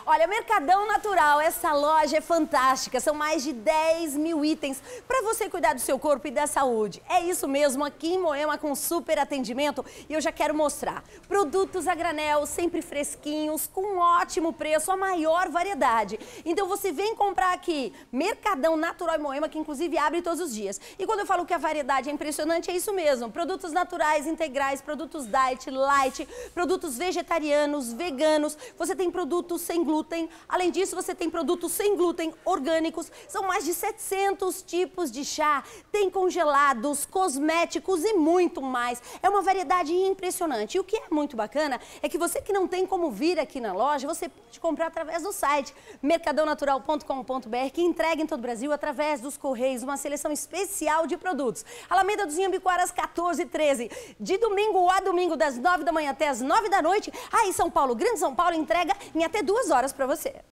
Olha, Mercadão Natural, essa loja é fantástica, são mais de 10 mil itens para você cuidar do seu corpo e da saúde. É isso mesmo, aqui em Moema com super atendimento e eu já quero mostrar. Produtos a granel, sempre fresquinhos, com ótimo preço, a maior variedade. Então você vem comprar aqui, Mercadão Natural em Moema, que inclusive abre todos os dias. E quando eu falo que a variedade é impressionante, é isso mesmo. Produtos naturais, integrais, produtos diet, light, produtos vegetarianos, veganos, você tem produtos sem glúten. Além disso, você tem produtos sem glúten, orgânicos, são mais de 700 tipos de chá, tem congelados, cosméticos e muito mais. É uma variedade impressionante. E o que é muito bacana é que você que não tem como vir aqui na loja, você pode comprar através do site mercadãonatural.com.br, que entrega em todo o Brasil através dos Correios, uma seleção especial de produtos. Alameda dos Inhambiquaras 1413, de domingo a domingo, das 9 da manhã até as 9 da noite. Aí São Paulo, Grande São Paulo, entrega em até 2 horas para você.